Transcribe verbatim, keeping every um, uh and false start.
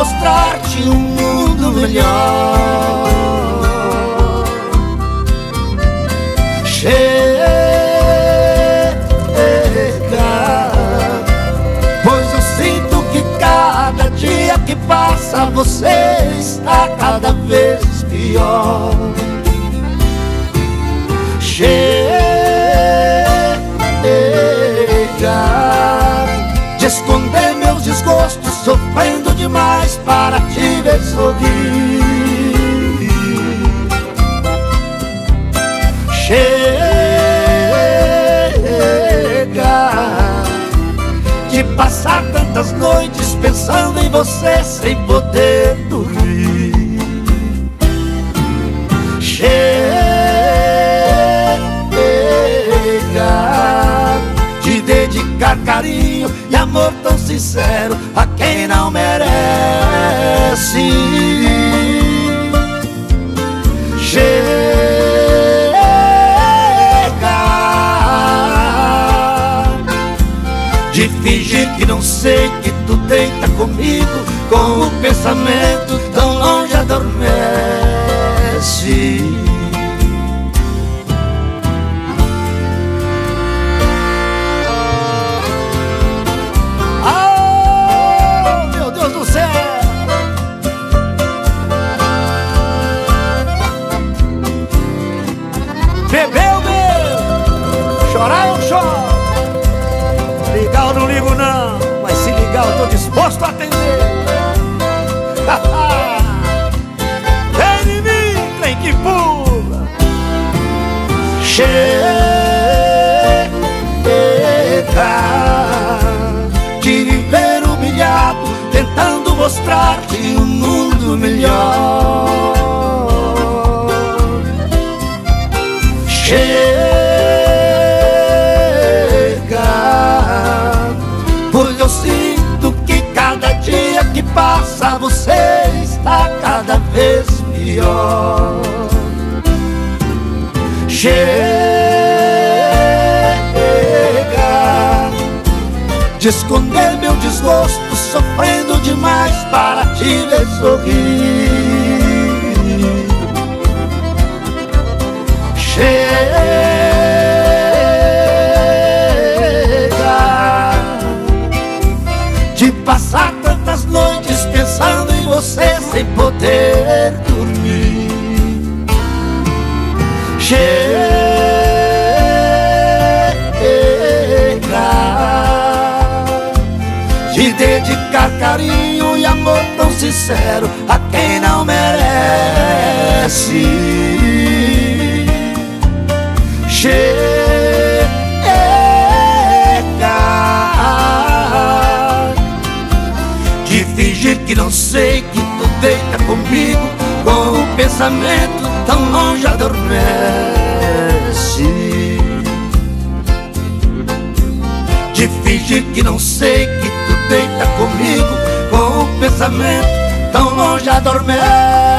mostrar-te um mundo melhor. Chega, pois eu sinto que cada dia que passa você está cada vez pior. Chega de esconder meus desgostos, sofrendo demais para te ver sorrir. Chega de passar tantas noites pensando em você sem poder dormir. Chega de dedicar carinho e amor tão sincero a quem não merece. Chega de fingir que não sei que tu deita comigo, com o pensamento tão longe adormece. Bebeu, meu, chorar eu choro, ligar eu não ligo não, mas se ligar eu tô disposto a atender. Vem em mim, trem que pula. Chega de viver humilhado, tentando mostrar-te um mundo melhor. Chega, porque eu sinto que cada dia que passa você está cada vez pior. Chega de esconder meu desgosto, sofrendo demais para te ver sorrir. Chega de passar tantas noites pensando em você sem poder dormir. Chega de dedicar carinho e amor tão sincero a quem não merece. Chega de fingir que não sei que tu deita comigo, com o pensamento tão longe adormece. De fingir que não sei que tu deita comigo, com o pensamento tão longe adormece.